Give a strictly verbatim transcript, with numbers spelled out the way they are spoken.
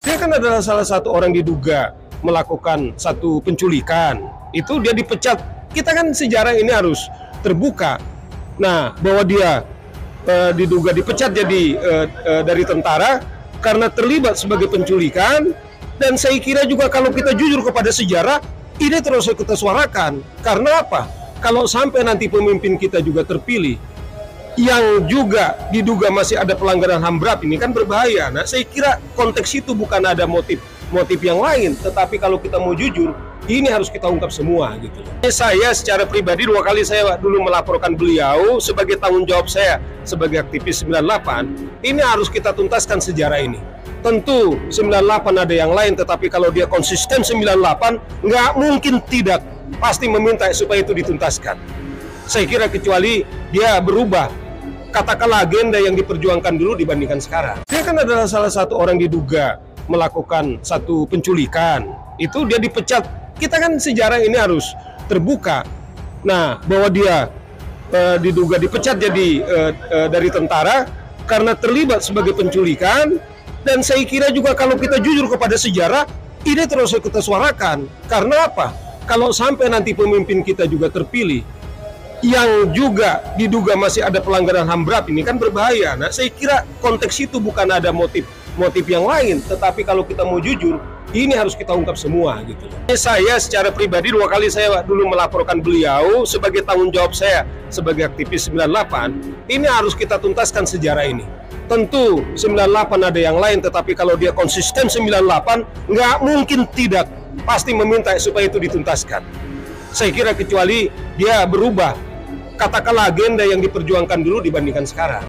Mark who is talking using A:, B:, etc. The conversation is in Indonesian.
A: Dia kan adalah salah satu orang diduga melakukan satu penculikan. Itu dia dipecat. Kita kan sejarah ini harus terbuka. Nah, bahwa dia uh, diduga dipecat jadi uh, uh, dari tentara karena terlibat sebagai penculikan. Dan saya kira juga kalau kita jujur kepada sejarah, ini terus kita suarakan. Karena apa? Kalau sampai nanti pemimpin kita juga terpilih, yang juga diduga masih ada pelanggaran H A M berat, ini kan berbahaya. Nah, saya kira konteks itu bukan ada motif motif yang lain, tetapi kalau kita mau jujur, ini harus kita ungkap semua gitu. Saya secara pribadi dua kali saya dulu melaporkan beliau sebagai tanggung jawab saya sebagai aktivis sembilan puluh delapan. Ini harus kita tuntaskan sejarah ini. Tentu sembilan puluh delapan ada yang lain, tetapi kalau dia konsisten sembilan puluh delapan, nggak mungkin tidak, pasti meminta supaya itu dituntaskan. Saya kira kecuali dia berubah, katakanlah agenda yang diperjuangkan dulu dibandingkan sekarang. Dia kan adalah salah satu orang diduga melakukan satu penculikan. Itu dia dipecat. Kita kan sejarah ini harus terbuka. Nah, bahwa dia uh, diduga dipecat jadi uh, uh, dari tentara karena terlibat sebagai penculikan. Dan saya kira juga kalau kita jujur kepada sejarah, ini terus kita suarakan. Karena apa? Kalau sampai nanti pemimpin kita juga terpilih, yang juga diduga masih ada pelanggaran H A M berat, ini kan berbahaya. Nah, saya kira konteks itu bukan ada motif motif yang lain, tetapi kalau kita mau jujur, ini harus kita ungkap semua gitu. Saya secara pribadi dua kali saya dulu melaporkan beliau sebagai tanggung jawab saya sebagai aktivis sembilan puluh delapan. Ini harus kita tuntaskan sejarah ini. Tentu sembilan puluh delapan ada yang lain, tetapi kalau dia konsisten sembilan puluh delapan, nggak mungkin tidak, pasti meminta supaya itu dituntaskan. Saya kira kecuali dia berubah, katakanlah agenda yang diperjuangkan dulu dibandingkan sekarang.